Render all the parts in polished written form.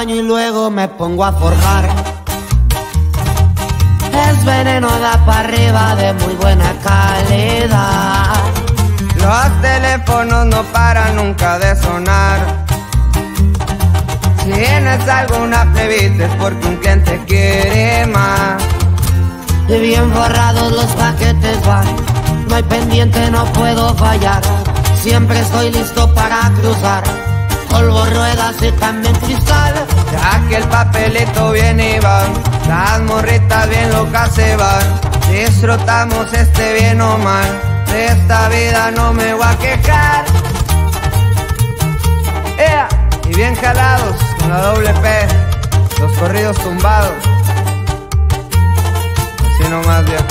baño y luego me pongo a forjar. Es veneno, da para arriba de muy buena calidad. Los teléfonos no paran nunca de sonar. Si tienes alguna plebita es porque un cliente quiere más. Y bien forrados los paquetes van, no hay pendiente, no puedo fallar. Siempre estoy listo para cruzar, polvo, ruedas y también cristal. Ya que el papelito viene y va, las morritas bien locas se van. Disfrutamos este bien o mal, de esta vida no me voy a quejar. ¡Ea! Y bien jalados con la doble P, los corridos tumbados. Así nomás, viejo.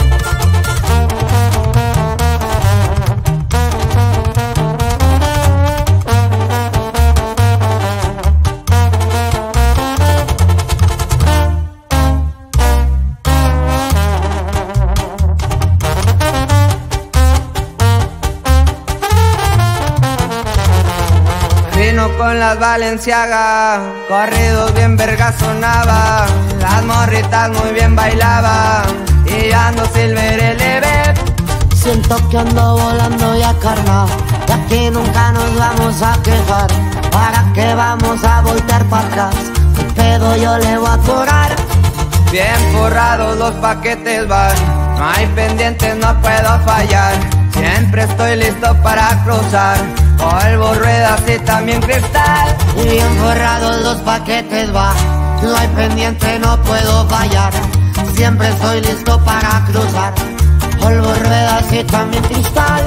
Vino con las Balenciaga, corridos bien verga sonaba, las morritas muy bien bailaban, y ando Silver LB. Siento que ando volando ya carnal, de aquí nunca nos vamos a quejar. ¿Para qué vamos a voltear para atrás? ¿Qué pedo yo le voy a atorar? Bien forrados los paquetes van, no hay pendientes, no puedo fallar. Siempre estoy listo para cruzar, polvo, ruedas y también cristal. Y bien forrados los paquetes va, no hay pendiente, no puedo fallar. Siempre estoy listo para cruzar, polvo, ruedas y también cristal.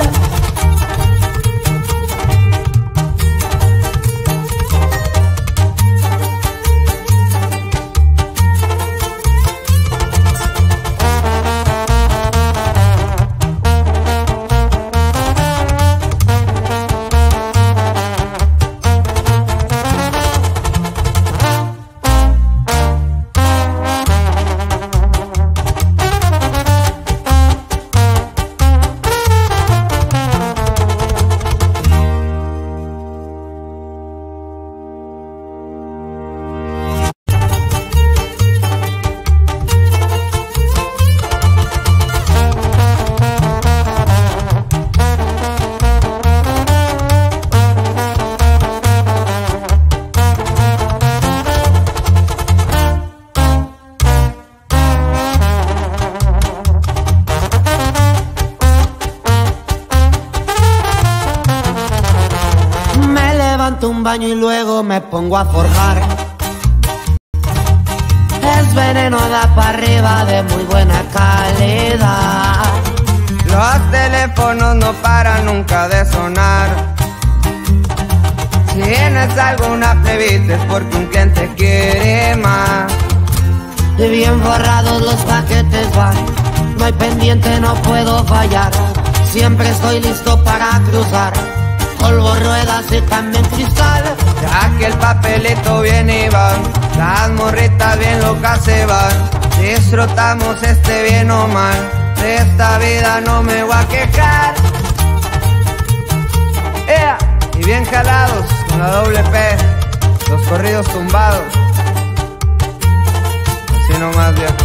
Un baño y luego me pongo a forjar. Es veneno, da para arriba de muy buena calidad. Los teléfonos no paran nunca de sonar. Si tienes alguna plebita es porque un cliente quiere más. Y bien forrados los paquetes van, no hay pendiente, no puedo fallar. Siempre estoy listo para cruzar, polvo, ruedas y también cristal. Ya que el papelito viene y va, las morritas bien locas se van. Disfrutamos este bien o mal, de esta vida no me voy a quejar. ¡Ea! Y bien jalados con la doble P, los corridos tumbados. Así nomás, viejo.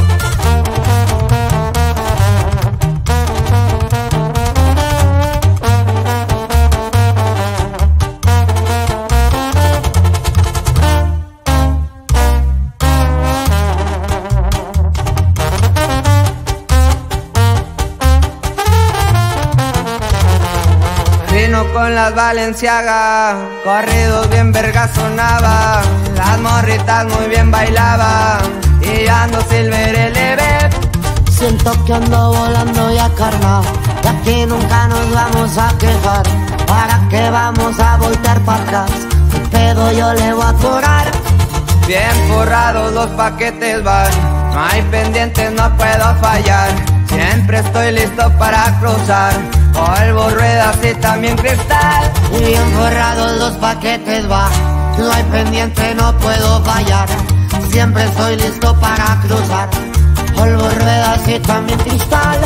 Vino con las Balenciaga, corridos bien verga sonaba, las morritas muy bien bailaban, y ando Silver LB. Siento que ando volando ya carnal, de aquí nunca nos vamos a quejar. ¿Para qué vamos a voltear para atrás? ¿Qué pedo yo le voy a atorar? Bien forrados los paquetes van, no hay pendientes, no puedo fallar. Siempre estoy listo para cruzar, polvo, ruedas y también cristal. Y bien forrados los paquetes va, no hay pendiente, no puedo fallar. Siempre estoy listo para cruzar, polvo, ruedas y también cristal.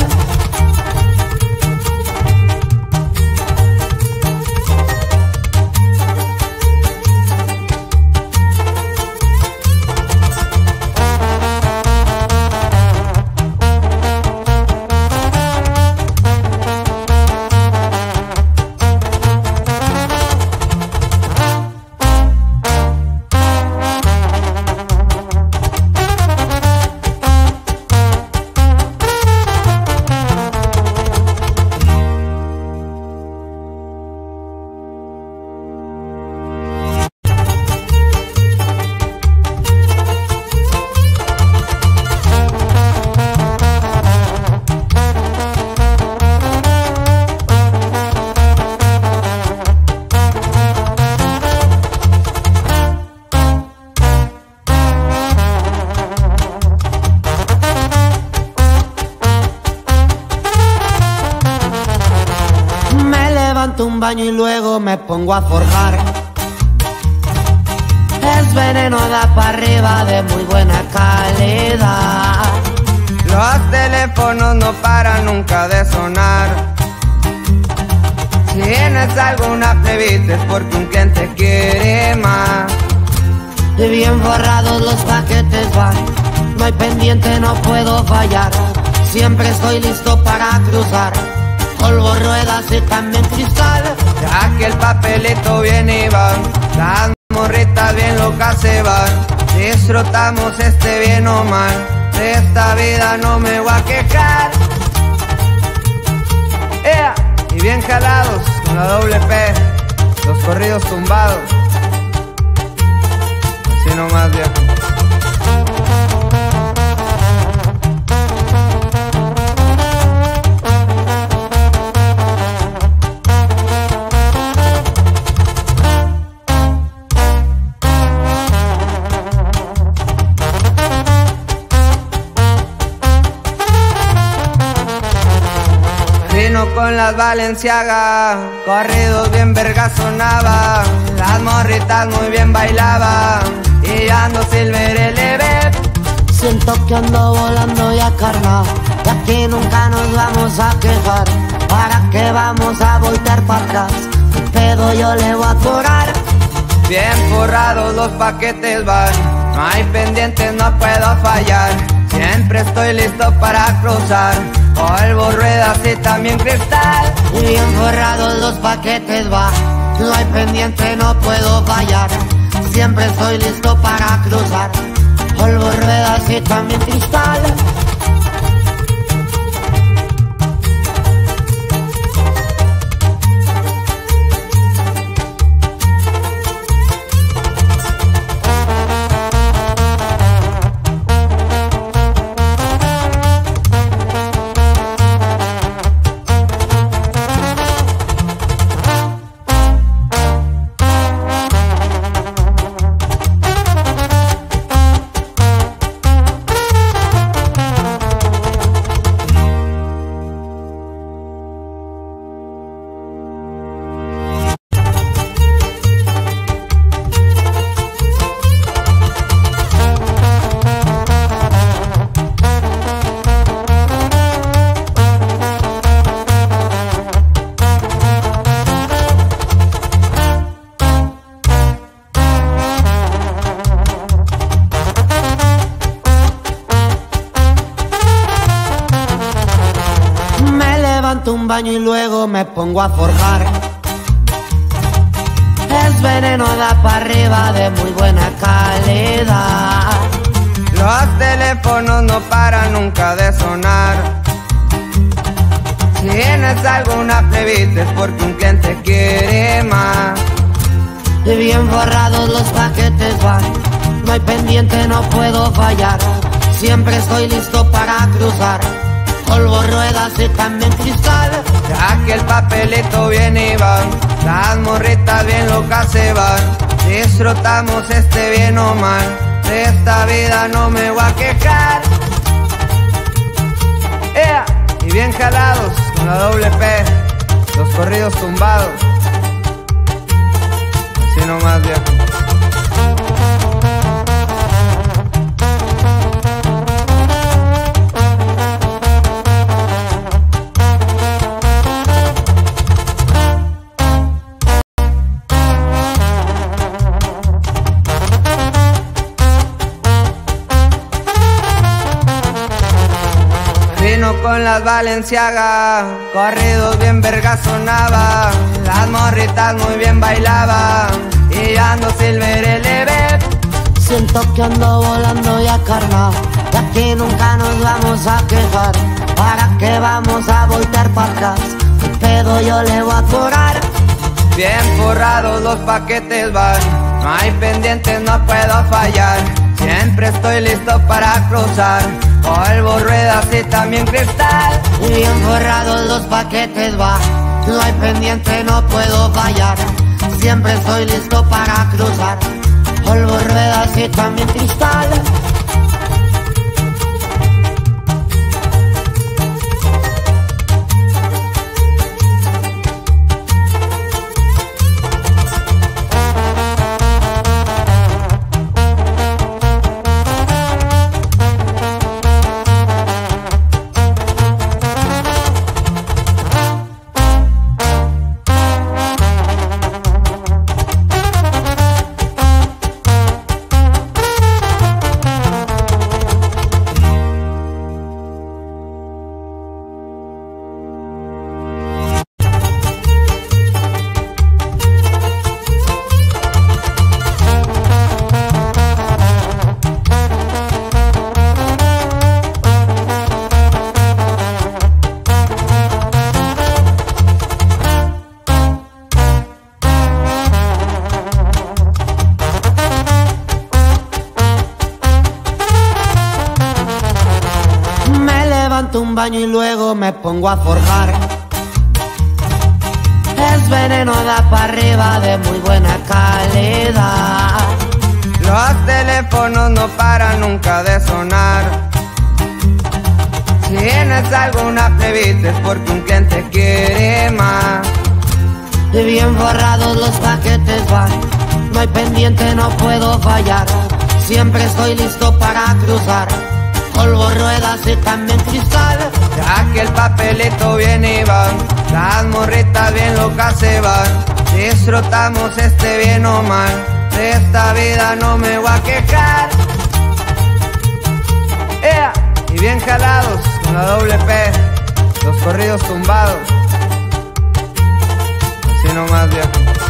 levanto un baño y luego me pongo a forjar. Es veneno, da para arriba de muy buena calidad. Los teléfonos no paran nunca de sonar. Si tienes alguna plebita es porque un cliente quiere más. Y bien forrados los paquetes van, no hay pendiente, no puedo fallar. Siempre estoy listo para cruzar, polvo, ruedas y también cristal. Ya que el papelito viene y va, las morritas bien locas se van. Disfrutamos este bien o mal, de esta vida no me voy a quejar. Y bien jalados con la doble P, los corridos tumbados. Así nomás, viejo. Vino con las Balenciaga, corridos bien verga sonaba, las morritas muy bien bailaban, y ando Silver LB. Siento que ando volando ya, carnal, y aquí nunca nos vamos a quejar. ¿Para qué vamos a voltear para atrás? ¿Qué pedo yo le voy a cobrar? Bien forrados los paquetes van, no hay pendientes, no puedo fallar. Siempre estoy listo para cruzar, polvo, ruedas y también cristal. Y bien forrados los paquetes va, no hay pendiente, no puedo fallar. Siempre estoy listo para cruzar, polvo, ruedas y también cristal. Un baño y luego me pongo a forjar. Es veneno, da para arriba de muy buena calidad. Los teléfonos no paran nunca de sonar. Si tienes alguna plebita es porque un cliente quiere más. Y bien forrados los paquetes van, no hay pendiente, no puedo fallar. Siempre estoy listo para cruzar, polvo, ruedas y también cristal. Ya que el papelito viene y va, las morritas bien locas se van. Disfrutamos este bien o mal, de esta vida no me voy a quejar. Y bien jalados con la doble P, los corridos tumbados. Así nomás, viejo. Con las Balenciaga, corridos bien verga sonaba, las morritas muy bien bailaban, y ando Silver LB. Siento que ando volando ya, carnal, y aquí nunca nos vamos a quejar. ¿Para qué vamos a voltear para atrás? ¿Qué pedo yo le voy a cobrar? Bien forrados los paquetes van, no hay pendientes, no puedo fallar. Siempre estoy listo para cruzar, polvo, ruedas y también cristal. Y bien forrados los paquetes va, no hay pendiente, no puedo fallar. Siempre estoy listo para cruzar, polvo, ruedas y también cristal. levanto un baño y luego me pongo a forjar. Es veneno, da para arriba de muy buena calidad. Los teléfonos no paran nunca de sonar. Si tienes alguna plebita es porque un cliente quiere más. Y bien forrados los paquetes van, no hay pendiente, no puedo fallar. Siempre estoy listo para cruzar, polvo, ruedas y también cristal. Ya que el papelito viene y va, las morritas bien locas se van. Disfrutamos este bien o mal, de esta vida no me voy a quejar. ¡Ea! Y bien jalados con la doble P, los corridos tumbados. Así nomás, viejo.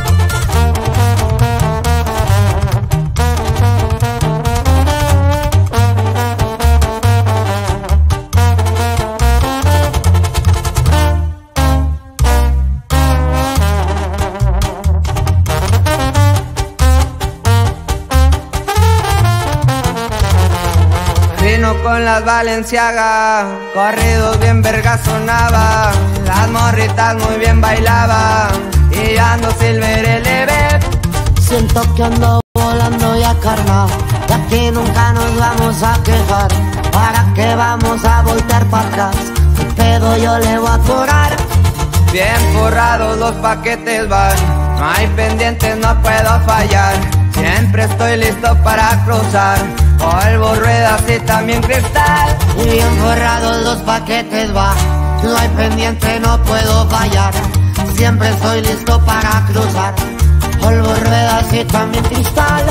Vino con las Balenciaga, corridos bien verga sonaba, las morritas muy bien bailaban, y yo ando silver elevate. Siento que ando volando ya carnal, de aquí nunca nos vamos a quejar. ¿Para qué vamos a voltear para atrás? ¿Qué pedo yo le voy a cobrar? Bien forrados los paquetes van, no hay pendientes, no puedo fallar. Siempre estoy listo para cruzar, polvo, ruedas y también cristal. Y bien forrados los paquetes va, no hay pendiente, no puedo fallar. Siempre estoy listo para cruzar, polvo, ruedas y también cristal.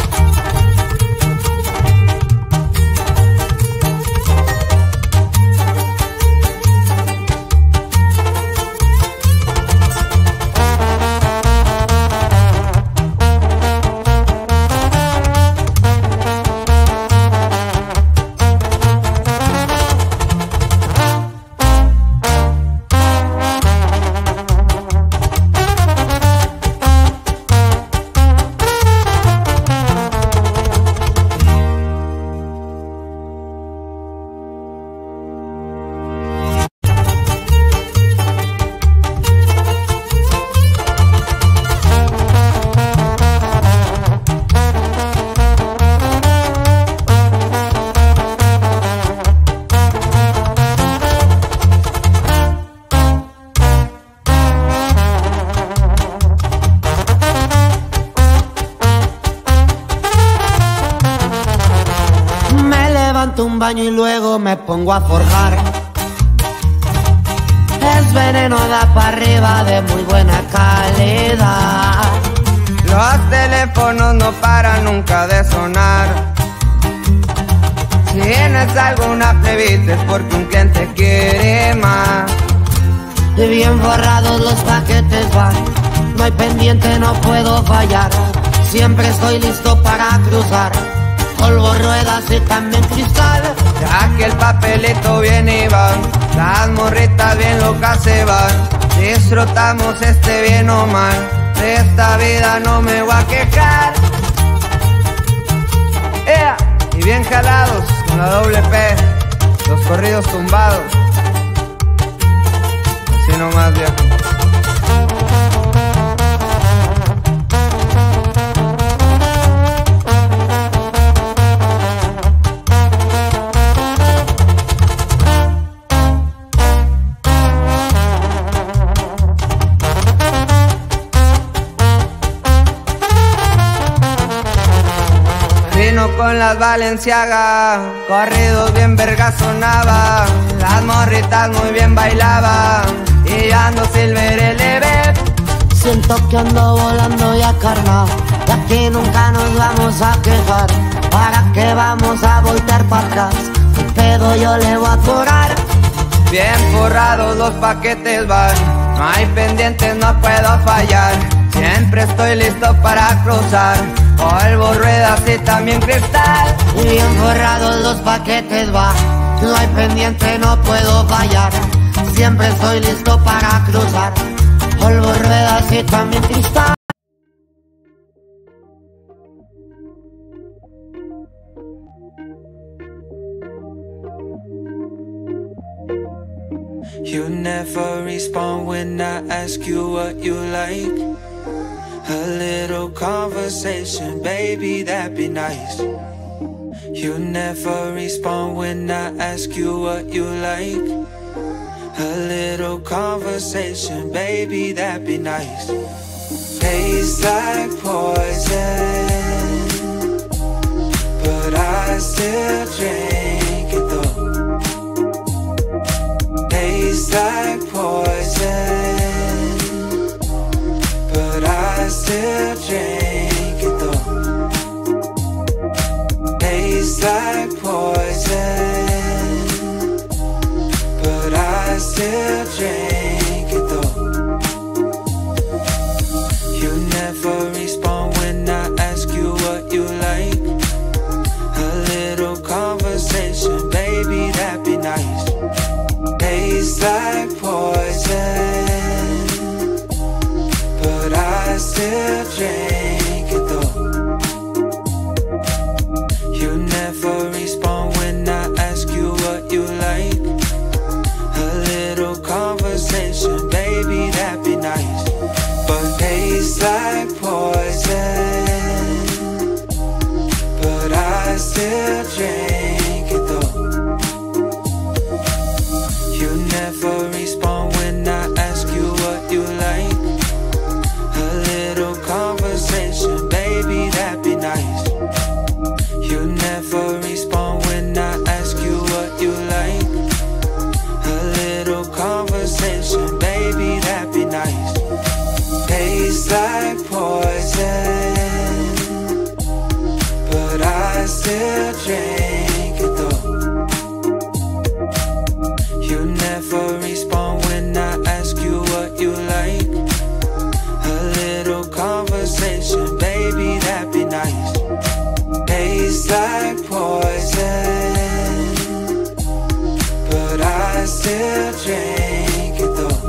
Un baño y luego me pongo a forjar. Es veneno, da para arriba de muy buena calidad. Los teléfonos no paran nunca de sonar. Si tienes alguna plebita es porque un cliente quiere más. Y bien forrados los paquetes van, no hay pendiente, no puedo fallar. Siempre estoy listo para cruzar, polvo, ruedas y también cristal. Ya que el papelito viene y va, las morritas bien locas se van. Disfrutamos este bien o mal, de esta vida no me voy a quejar. ¡Ea! Y bien jalados con la doble P, los corridos tumbados. Así nomás, viejo. Vino con las Balenciaga, corridos bien verga sonaba, las morritas muy bien bailaban, y yo ando silver elevate. Siento que ando volando ya carnal, de aquí nunca nos vamos a quejar. ¿Para qué vamos a voltear para atrás? ¿Qué pedo yo le voy a cobrar? Bien forrados los paquetes van, no hay pendientes, no puedo fallar. Siempre estoy listo para cruzar, polvo, ruedas y también cristal. Y bien forrados los paquetes va, no hay pendiente, no puedo fallar. Siempre estoy listo para cruzar, polvo, ruedas y también cristal. You never respond when I ask you what you like. A little conversation, baby, that'd be nice. You never respond when I ask you what you like. A little conversation, baby, that'd be nice. Tastes like poison, but I still drink it though. Tastes like poison, but I still drink it though. Tastes like poison, but I still drink it though. You never respond when I ask you what you like. A little conversation, baby, that'd be nice. Tastes like poison, but I still drink it though. You never respond when I ask you what you like. A little conversation, baby, that'd be nice. But tastes like poison, but I still drink it though. You never respond when I ask you what you like. A little conversation, baby, that'd be nice. You never respond when I ask you what you like. A little conversation, baby, that'd be nice. Tastes like poison, but I still drink it though. You never respond when I ask you what you like. A little conversation, baby, that'd be nice. Tastes like poison, but I still drink it though.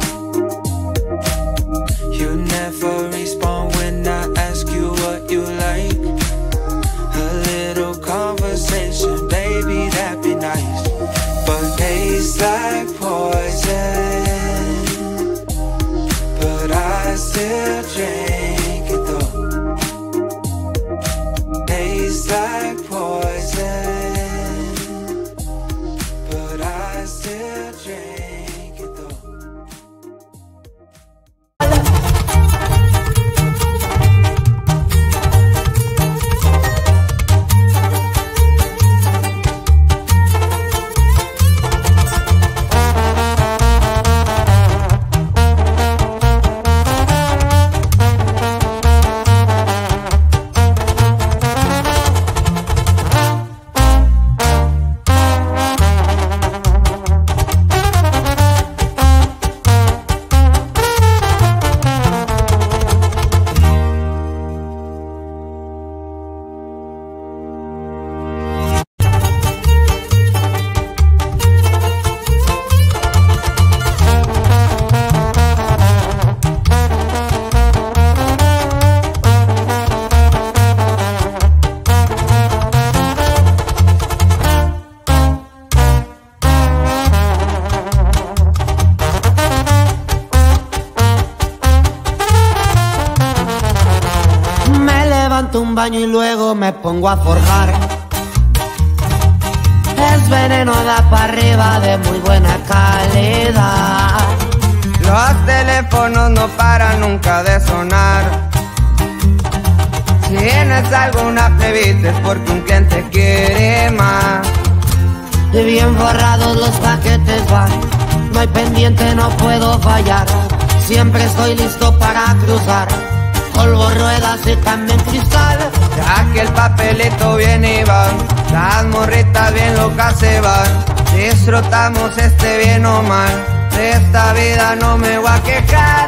You never respond when I ask you what you like. A little conversation, baby, that'd be nice. But tastes like poison, but I still drink it though. Tastes like poison, but I still drink it though. Un baño y luego me pongo a forjar. Es veneno, da para arriba de muy buena calidad. Los teléfonos no paran nunca de sonar. Si tienes alguna plebita es porque un cliente quiere más. Y bien forrados los paquetes van, no hay pendiente, no puedo fallar. Siempre estoy listo para cruzar. Polvo, ruedas y también cristal. Ya que el papelito viene y va, las morritas bien locas se van. Disfrutamos este bien o mal, de esta vida no me voy a quejar.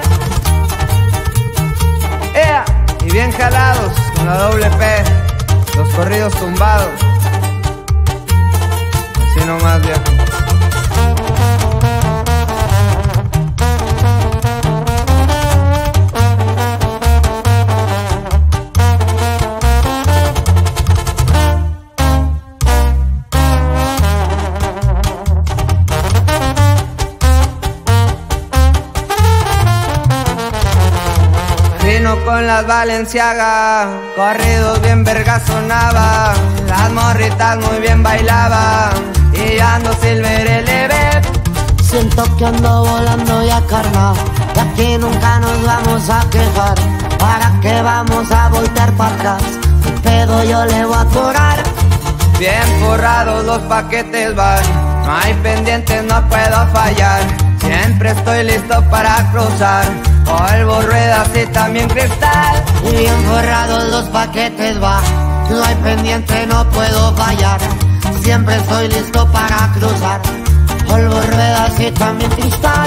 Y bien jalados con la doble P, los corridos tumbados. Así nomás, viejo. con las Balenciaga, corridos bien verga sonaba, las morritas muy bien bailaban y yo ando silver elevate. Siento que ando volando ya, carnal, y aquí nunca nos vamos a quejar. ¿Para qué vamos a voltear para atrás? El pedo yo le voy a curar. Bien forrados los paquetes van, no hay pendientes, no puedo fallar. Siempre estoy listo para cruzar, polvo, ruedas y también cristal. Y bien forrados los paquetes va, no hay pendiente, no puedo fallar. Siempre estoy listo para cruzar, polvo, ruedas y también cristal.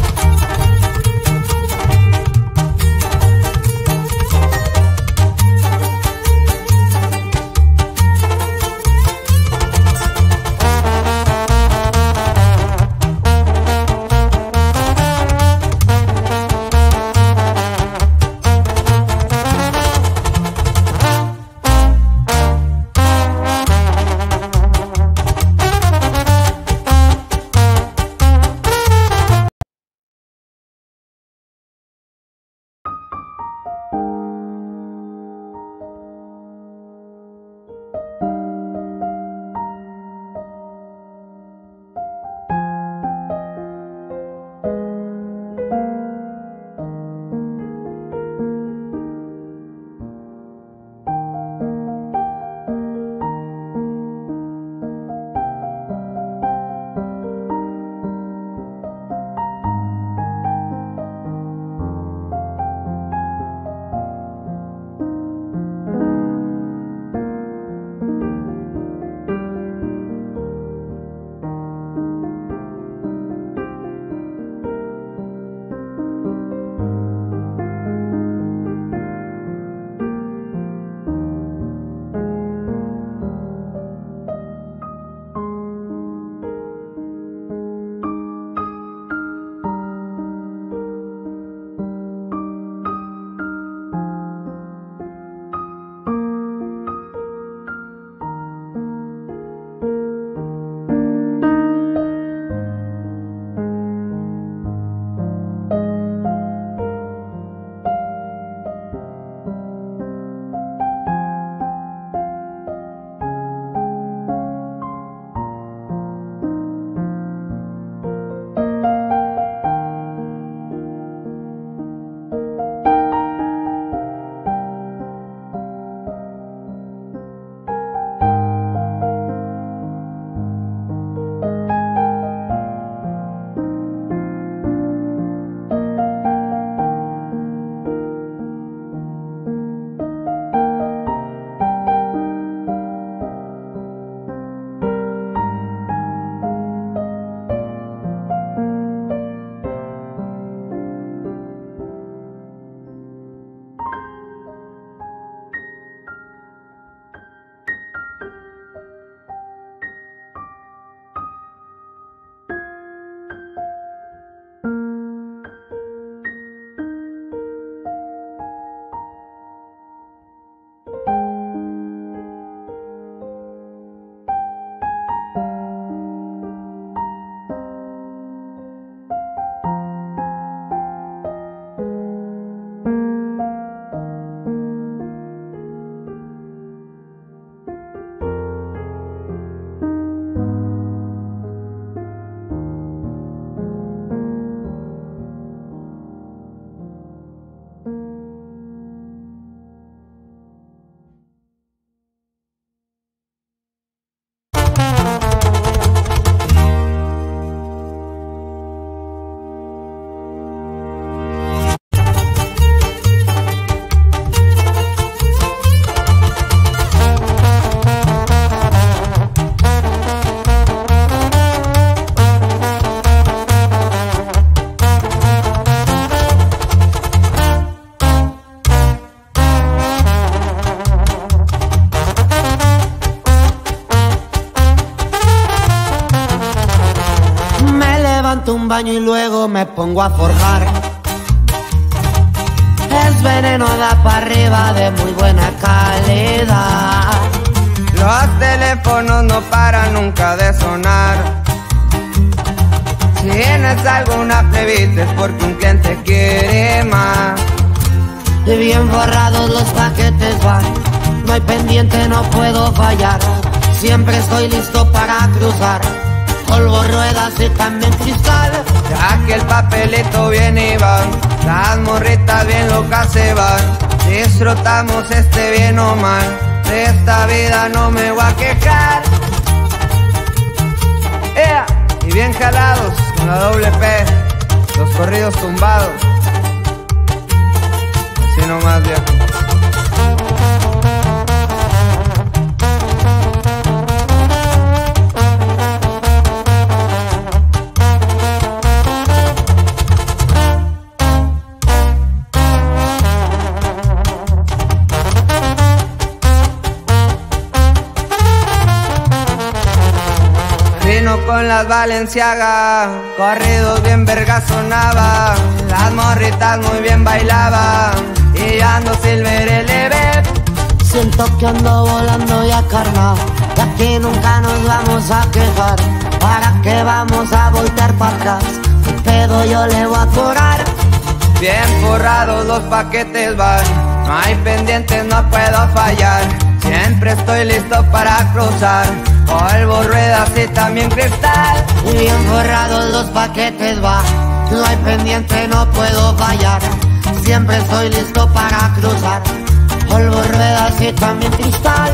Un baño y luego me pongo a forjar. Es veneno, da para arriba, de muy buena calidad. Los teléfonos no paran nunca de sonar. Si tienes alguna plebita es porque un cliente quiere más. Bien borrados los paquetes van, no hay pendiente, no puedo fallar. Siempre estoy listo para cruzar, polvo, ruedas y también cristal. Ya que el papelito viene y va, las morritas bien locas se van. Disfrutamos este bien o mal, de esta vida no me voy a quejar. Y bien jalados con la doble P, los corridos tumbados. Así nomás, viejo. Vino con las Balenciaga, corridos bien verga sonaba, las morritas muy bien bailaban, y yo ando Silver LB. Siento que ando volando ya carnal, de aquí nunca nos vamos a quejar. ¿Para qué vamos a voltear para atrás? ¿Qué pedo yo le voy a cobrar? Bien forrados los paquetes van, no hay pendientes, no puedo fallar. Siempre estoy listo para cruzar, polvo, ruedas y también cristal. Bien forrados los paquetes va, no hay pendiente, no puedo fallar. Siempre estoy listo para cruzar, polvo, ruedas y también cristal.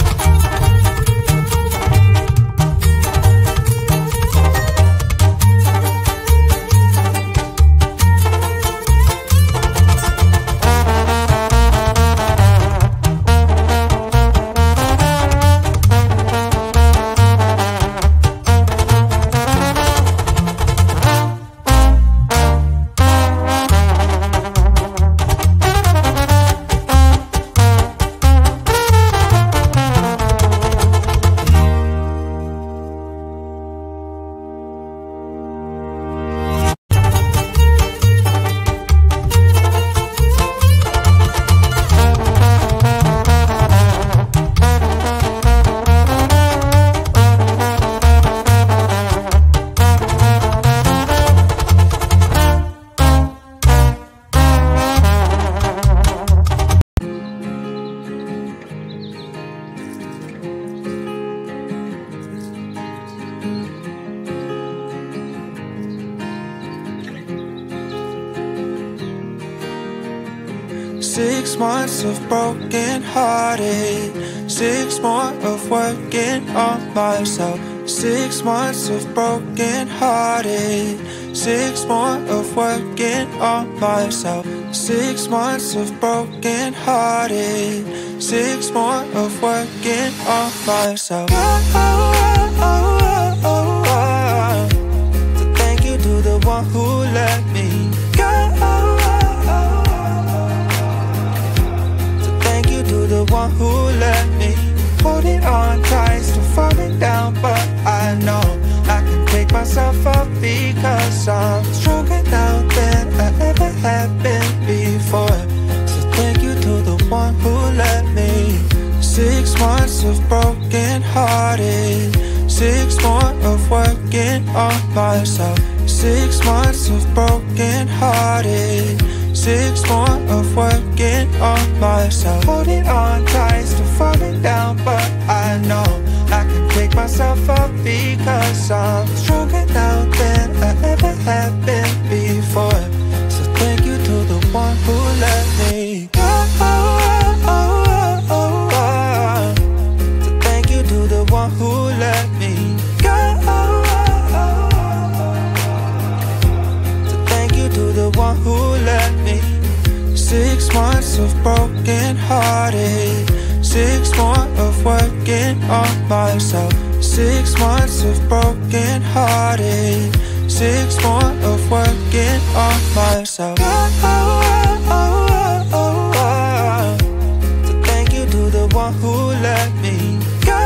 Six months of broken hearted, 6 more of working on myself. 6 months of broken hearted, 6 more of working on myself. 6 months of broken hearted, 6 more of working on myself. So thank you to the one who let me go. The one who let me holding on tight, still falling down, but I know I can pick myself up because I'm stronger now than I ever have been before. So thank you to the one who let me. 6 months of broken hearted, 6 more of working on myself. 6 months of broken hearted, 6 more of working on myself. Holding on tight, still falling down, but I know I can pick myself up because I'm stronger now than I ever have been before. So thank you to the one who let me go. So thank you to the one who let me go. So thank you to the one who let me. 6 months of broken hearted, 6 more of working on myself. 6 months of broken hearted, 6 more of working on myself. So thank you to the one who let me go.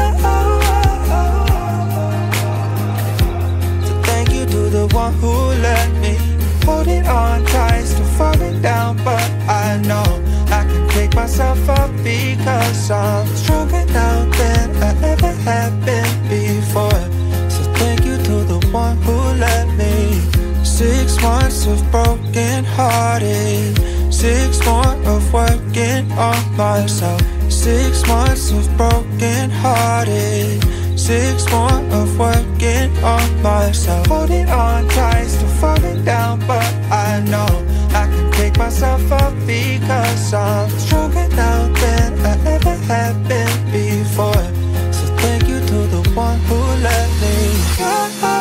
So thank you to the one who let me. Holding on tight, still falling down, but I know I can pick myself up because I'm stronger now than I ever have been before. So thank you to the one who let me. 6 months of broken hearted, 6 more of working on myself. 6 months of broken hearted. 6 more of working on myself. Holding on tight, still falling down, but I know I can pick myself up because I'm stronger now than I ever have been before. So thank you to the one who let me go.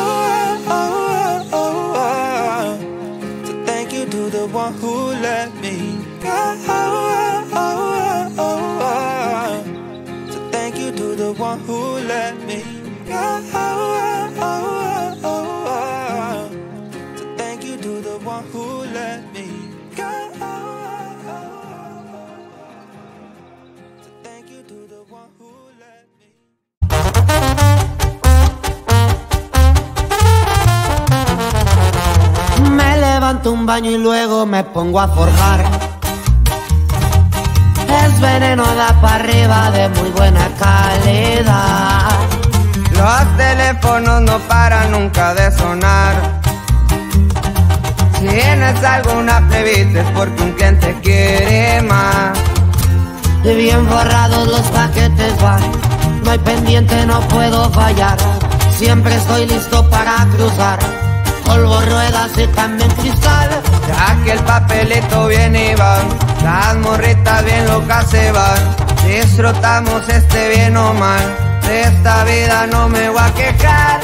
So thank you to the one who let me go. So thank you to the one who let me go. So thank you to the one who let me go. So thank you to the one who let me. Me levanto un baño y luego me pongo a forjar. Es veneno, da para arriba de muy buena calidad. Los teléfonos no paran nunca de sonar. Si tienes alguna plebita es porque un cliente quiere más. Y bien forrados los paquetes van, no hay pendiente, no puedo fallar. Siempre estoy listo para cruzar, polvo, ruedas y también cristal. Ya que el papelito viene y va, las morritas bien locas se van. Disfrutamos bien o mal, de esta vida no me voy a quejar.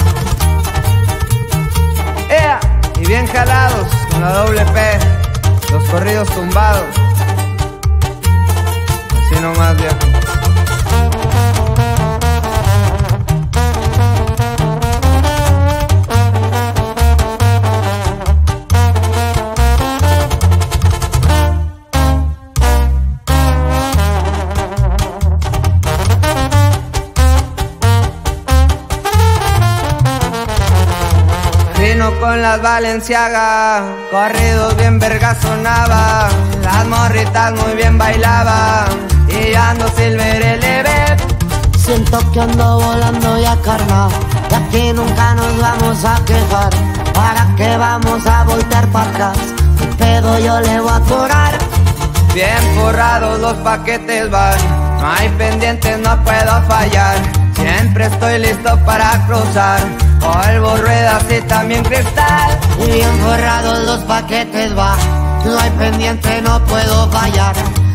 Y bien jalados con la doble P, los corridos tumbados. Así nomás, viejo. Con las Balenciaga, corridos bien verga sonaba, las morritas muy bien bailaban, y yo ando silver eleve. Siento que ando volando ya carnal, y aquí nunca nos vamos a quejar. ¿Para qué vamos a voltear para atrás? ¿Qué pedo yo le voy a cobrar? Bien forrados los paquetes van, no hay pendientes, no puedo fallar. Siempre estoy listo para cruzar, polvo, ruedas y también cristal. Y bien forrados los paquetes va, no hay pendiente, no puedo fallar.